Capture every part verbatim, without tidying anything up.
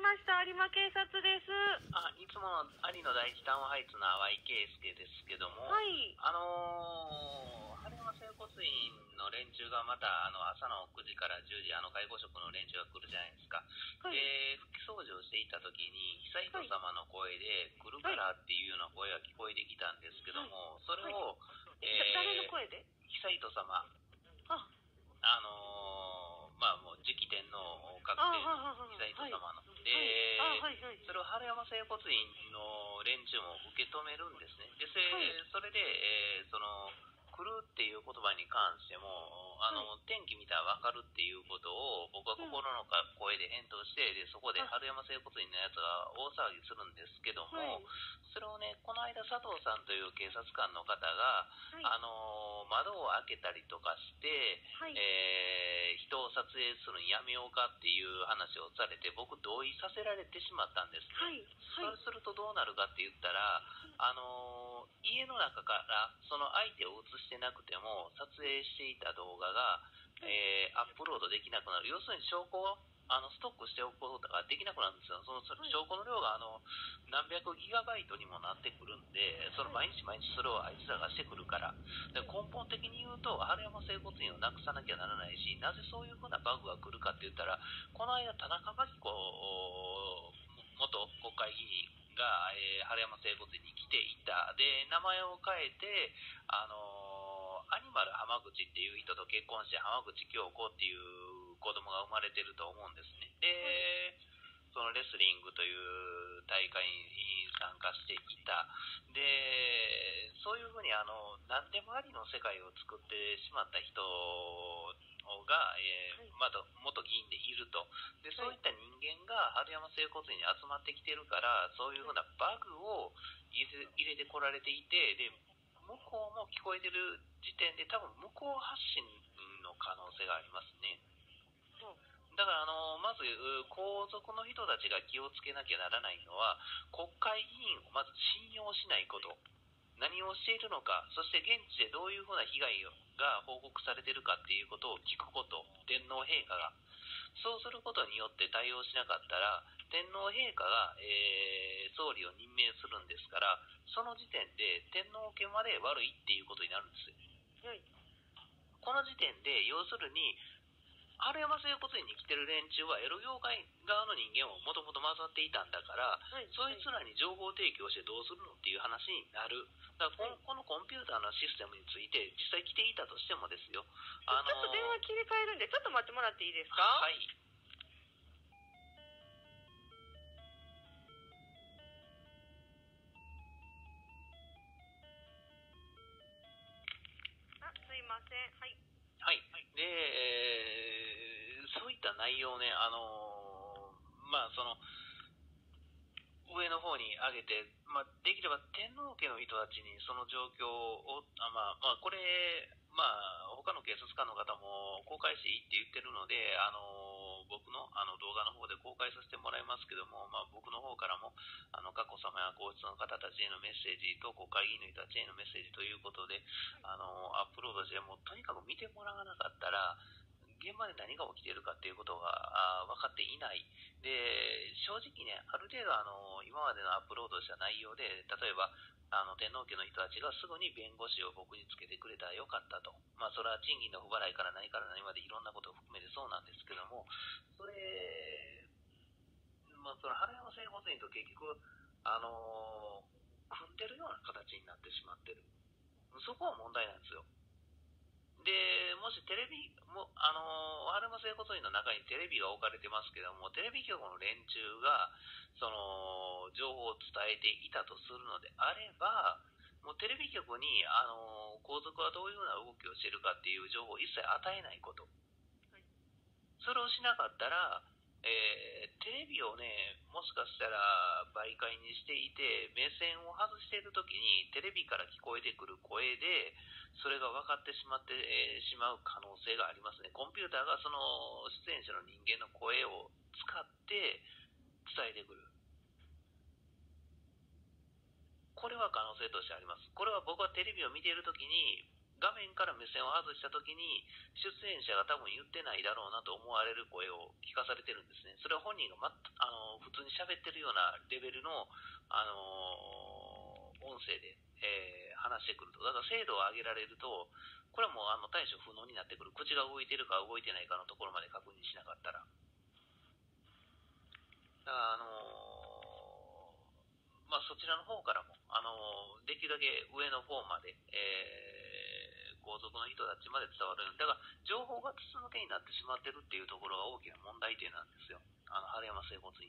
ました。有馬警察です。 あ、いつもの有野第一タウンハイツの淡井圭介ですけども、 はい。 あのー、春山整骨院の連中がまたあの朝のくじからじゅうじ、あの介護職の連中が来るじゃないですか。 はい。 で、拭き掃除をしていた時に、久糸様の声で、来るからっていうような声が聞こえてきたんですけども、それを、 はい、えー、誰の声で？ 久糸様。 あ、 あのー、まあもう次期天皇確定の久糸様の。で、 はいはいはい、 それを春山整骨院の連中も受け止めるんですね。で、それで、えー、その、来るっていう言葉に関しても、あの、はい、天気見たら分かるっていうことを僕は心の声で返答して、で、そこで春山整骨院のやつが大騒ぎするんですけども、はい、それをね、この間佐藤さんという警察官の方が、はい、あの、窓を開けたりとかして、はい、えー、人を撮影するのやめようかっていう話をされて、僕同意させられてしまったんですね。はいはい、そうするとどうなるかって言ったら、あの、家の中からその相手を映してなくても撮影していた動画が、えー、アップロードできなくなる。要するに証拠をあのストックしておくことができなくなるんですよ。その証拠の量があの何百ギガバイトにもなってくるんで、その毎日毎日それをあいつらがしてくるから。で、根本的に言うと、春山整骨院をなくさなきゃならないし、なぜそういうふうなバグが来るかって言ったら、この間田中真紀子元国会議員が、えー、春山整骨院に来ていた。で、名前を変えて、あのー、アニマル浜口っていう人と結婚して浜口京子っていう子供が生まれてると思うんですね。で、そのレスリングという大会に参加していた。で、そういうふうにあの、何でもありの世界を作ってしまった人が、えー、まだ元議員でいると。で、そういった人間が春山整骨院に集まってきてるから、そういうふうなバグを入れてこられていて、で、向こうも聞こえてる時点で多分向こう発信の可能性がありますね。だからあのまず皇族の人たちが気をつけなきゃならないのは、国会議員をまず信用しないこと、何をしているのか、そして現地でどういうふうな被害が報告されているかっていうことを聞くこと、天皇陛下がそうすることによって対応しなかったら、天皇陛下が、えー、総理を任命するんですから、その時点で天皇家まで悪いっていうことになるんですよ。はい、この時点で要するに春山整骨院に来てる連中はエロ業界側の人間をもともと混ざっていたんだから、はい、そいつらに情報提供してどうするのっていう話になる。だからこの、はい、このコンピューターのシステムについて実際来ていたとしてもですよ、 あのー、ちょっと電話切り替えるんでちょっと待ってもらっていいですか？ はい。 あ、すいません。はい。 はい。で、えー、そういった内容ね、あのー、まあその上の方に上げて、まあ、できれば天皇家の人たちにその状況を、あまあ、まあ、これ、まあ、他の警察官の方も公開していいって言ってるので、あの、僕のあの動画の方で公開させてもらいますけども、まあ、僕の方からも、あの、佳子さまや皇室の方たちへのメッセージと国会議員の人たちへのメッセージということで、あの、アップロードして、もうとにかく見てもらわなかったら、現場で何が起きているかっていうことが分かっていない。で、正直ね、ある程度あの、今までのアップロードした内容で、例えば、あの、天皇家の人たちがすぐに弁護士を僕につけてくれたらよかったと。まあ、それは賃金の不払いから何から何までいろんなことを含めてそうなんですけども、それ、まあ、その、春山整骨院と結局、あの組んでるような形になってしまってる。そこは問題なんですよ。で、もしテレビ、もあのー、春山整骨院の中にテレビが置かれてますけども、テレビ局の連中が、その、情報を伝えていたとするのであれば、もうテレビ局に、あのー、皇族はどういうような動きをしているかっていう情報を一切与えないこと。それをしなかったら、えー、テレビをね、もしかしたら媒介にしていて、目線を外しているときに、テレビから聞こえてくる声で、それが分かってしまってしまう可能性がありますね。コンピューターがその出演者の人間の声を使って伝えてくる。これは可能性としてあります。これは僕はテレビを見ているときに、 画面から目線を外した時に出演者が多分言ってないだろうなと思われる声を聞かされてるんですね。それは本人が、ま、あの普通に喋ってるようなレベルの、あの音声で、えー、話してくると。だから精度を上げられると、これはもうあの対処不能になってくる。口が動いてるか動いてないかのところまで確認しなかったら。だからあのー、まあそちらの方からも、あのー、できるだけ上の方まで、えー、後続の人たちまで伝わるように。だから情報が筒抜けになってしまってるっていうところが大きな問題点なんですよ。あの、春山整骨院。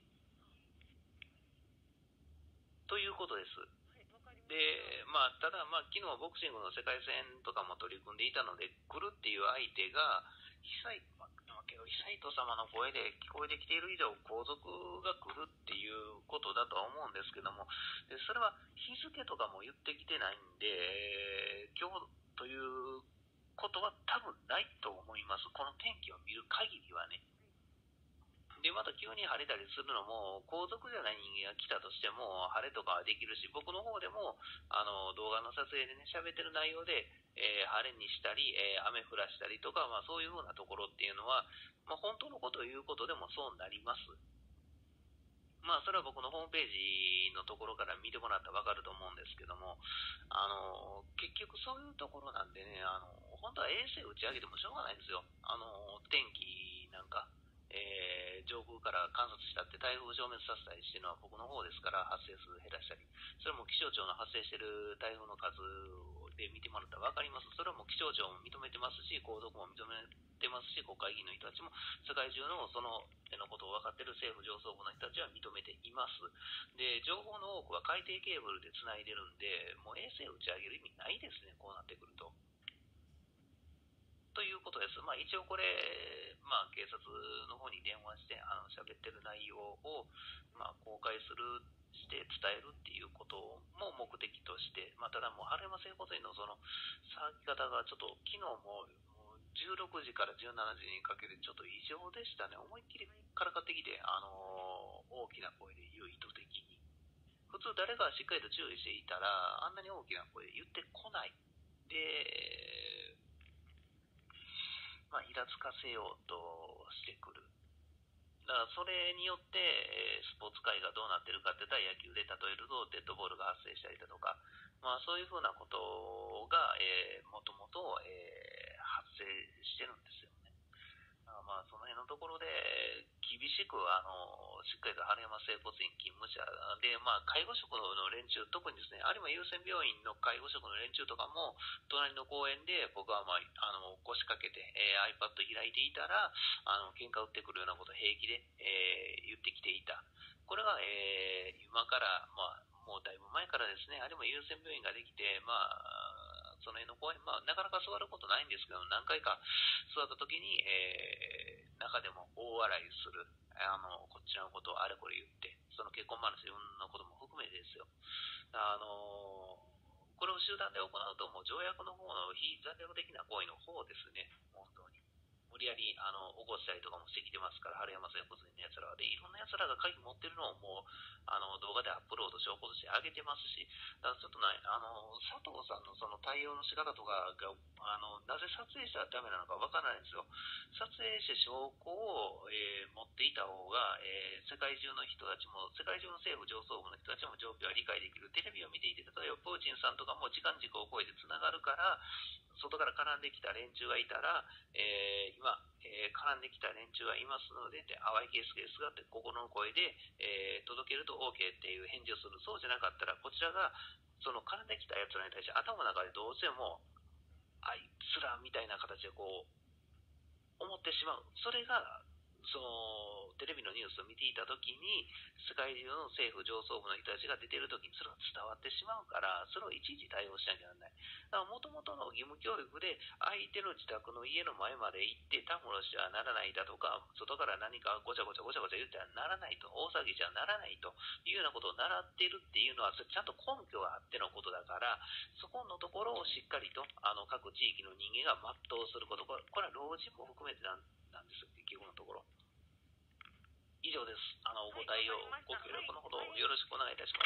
ということです。で、まあ、ただ、まあ、昨日ボクシングの世界戦とかも取り組んでいたので、来るっていう相手が、久石、まあ、けど久石様の声で聞こえてきている以上、皇族が来るっていうことだとは思うんですけども、でそれは日付とかも言ってきてないんで、今日ということは多分ないと思います。この天気を見る限りはね。で、また急に晴れたりするのも、皇族じゃない人間が来たとしても、晴れとかはできるし、僕の方でも、あの、動画の撮影でね、喋ってる内容で、えー、晴れにしたり、えー、雨降らしたりとか、まあそういう風なところっていうのは、まあ本当のことを言うことでもそうなります。まあそれは僕のホームページのところから見てもらったらわかると思うんですけども、あの、結局そういうところなんでね、あの、本当は衛星打ち上げてもしょうがないんですよ。あの、天気なんか。えー、上空から観察したって台風消滅させたりしてるのは僕の方ですから、発生数減らしたり、それも気象庁の発生してる台風の数で見てもらったら分かります。それはもう気象庁も認めてますし、皇族も認めてますし、国会議員の人たちも世界中のその手のことを分かってる政府上層部の人たちは認めています。で、情報の多くは海底ケーブルでつないでるんで、もう衛星打ち上げる意味ないですね、こうなってくると。ということです。まあ、一応これ、まあ、警察の方に電話して、あの、喋ってる内容を、まあ、公開する、して伝えるっていうことも目的として、まあ、ただもう、春山整骨院のその、騒ぎ方がちょっと、昨日も、じゅうろくじからじゅうしちじにかけてちょっと異常でしたね。思いっきりからかってきて、あのー、大きな声で言う意図的に。普通誰かがしっかりと注意していたら、あんなに大きな声で言ってこない。で、まあ、イラつかせようとしてくる。だからそれによって、えー、スポーツ界がどうなってるかって言ったら、野球で例えるとデッドボールが発生したりだとか、まあ、そういうふうなことが、えー、もともと、えー、発生してるんですよね。だからまあその辺のところで厳しくあのしっかりと春山整骨院勤務者で、まあ、介護職の連中、特にですね、有馬優先病院の介護職の連中とかも、隣の公園で僕は、まあ、あの腰掛けて、えー、iPad 開いていたら、あの喧嘩売ってくるようなことを平気で、えー、言ってきていた。これが、えー、今から、まあ、もうだいぶ前からですね、有馬優先病院ができて、まあ、その辺の公園、まあ、なかなか座ることないんですけど、何回か座った時に、えー、中でも大笑いする、あの、こっちのことをあれこれ言って、その結婚話のことも含めてですよ。あの、これを集団で行うと、もう条約の方の非残虐的な行為の方ですね、本当に。無理やりあの起こしたりとかもしてきてますから、春山整骨院のやつらは。で、いろんなやつらが鍵持ってるのをもうあの動画でアップロード、証拠として上げてますし、だからちょっとなあの佐藤さんのその対応の仕方とかがあのなぜ撮影したらダメなのかわからないんですよ。撮影して証拠を、えー、持っていた方が、えー、世界中の人たちも、世界中の政府上層部の人たちも状況は理解できる。テレビを見ていて、例えばプーチンさんとかも時間軸を超えてつながるから、外から絡んできた連中がいたら、えー、今、えー、絡んできた連中がいますので、淡いケースケースがあって、心の声で、えー、届けると OK っていう返事をする。そうじゃなかったら、こちらが、その絡んできたやつらに対して頭の中でどうしても、あいつらみたいな形でこう、思ってしまう。それが、そのテレビのニュースを見ていたときに、世界中の政府上層部の人たちが出ているときにそれが伝わってしまうから、それをいちいち対応しなきゃならない。だから元々の義務教育で、相手の自宅の家の前まで行って、たむろしてはならないだとか、外から何かごちゃごちゃごちゃごちゃ言ってはならないと、大騒ぎじゃならないというようなことを習っているっていうのは、それちゃんと根拠があってのことだから、そこのところをしっかりとあの各地域の人間が全うすること、これこれは老人も含めてなんなんです、結局のところ。以上です。あのお答えをご協力のほどよろしくお願いいたします。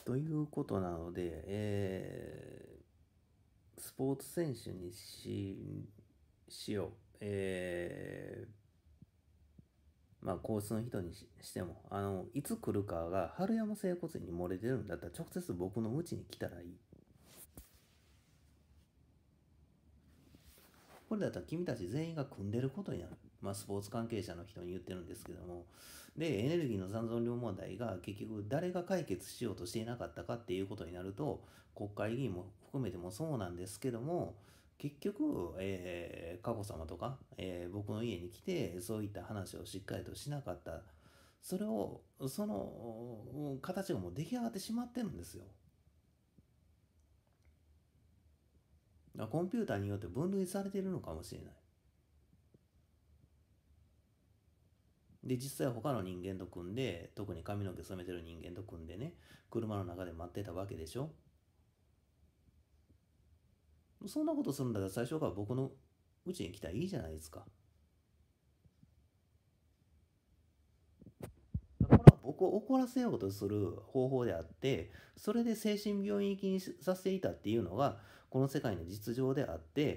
ということなので、えースポーツ選手にし、しよう。えーまあ、皇室の人にししても、あの、いつ来るかが春山整骨院に漏れてるんだったら直接僕の家に来たらいい。これだったら君たち全員が組んでることになる。まあ、スポーツ関係者の人に言ってるんですけども。で、エネルギーの残存量問題が結局誰が解決しようとしていなかったかっていうことになると、国会議員も含めてもそうなんですけども、結局、えー、佳子さまとか、えー僕の家に来て、そういった話をしっかりとしなかった。それを、そのうん形がもう出来上がってしまってるんですよ。だからコンピューターによって分類されているのかもしれない。で、実際他の人間と組んで、特に髪の毛染めてる人間と組んでね、車の中で待ってたわけでしょ。そんなことするんだったら最初から僕の家に来たらいいじゃないですか。これは僕を怒らせようとする方法であって、それで精神病院行きにさせていたっていうのが、この世界の実情であって、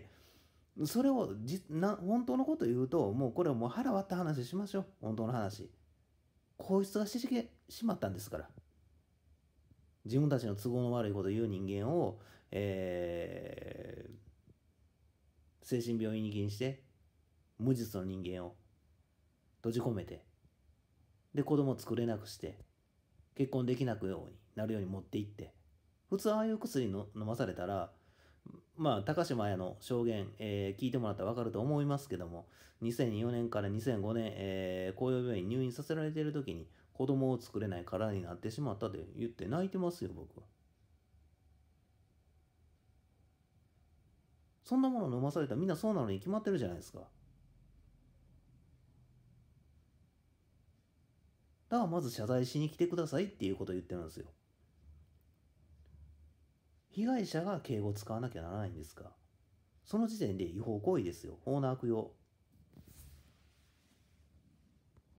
それをじな本当のこと言うと、もうこれはもう腹割った話しましょう。本当の話。こいつがしてしまったんですから。自分たちの都合の悪いことを言う人間を、えー精神病院に行きにして、無実の人間を閉じ込めて、で、子供を作れなくして、結婚できなくようになるように持っていって、普通ああいう薬の飲まされたら、まあ、高島彩の証言、えー聞いてもらったら分かると思いますけども、にせんよねんからにせんごねん、えー、紅葉病院に入院させられている時に、子供を作れない体になってしまったと言って泣いてますよ、僕は。そんなもの飲まされたらみんなそうなのに決まってるじゃないですか。だからまず謝罪しに来てくださいっていうことを言ってるんですよ。被害者が敬語を使わなきゃならないんですか。その時点で違法行為ですよ。法の悪用。